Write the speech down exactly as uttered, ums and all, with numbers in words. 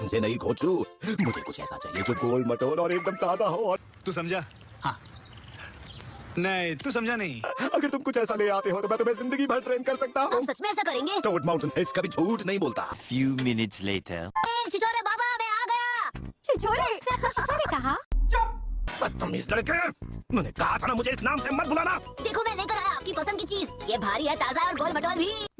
समझे नहीं कोचू, मुझे कुछ ऐसा चाहिए जो गोल मटोल और एकदम ताजा हो। और तू समझा? हाँ। नहीं, तू समझा नहीं। अगर तुम कुछ ऐसा ले आते हो तो मैं तुम्हें जिंदगी भर ट्रेन कर सकता हूँ। सच में ऐसा करेंगे? टोड माउंटेन हिल्स कभी झूठ नहीं बोलता। Few minutes later. छिछोरे बाबा, मैं आ गया। छिछोरे? छिछोरे कहा? बदतमीज लड़के, मैंने कहा था ना मुझे इस नाम से मत बुलाना। देखो मैं लेकर आया आपकी पसंद की चीज। ये भारी है, ताजा और गोल मटोल भी।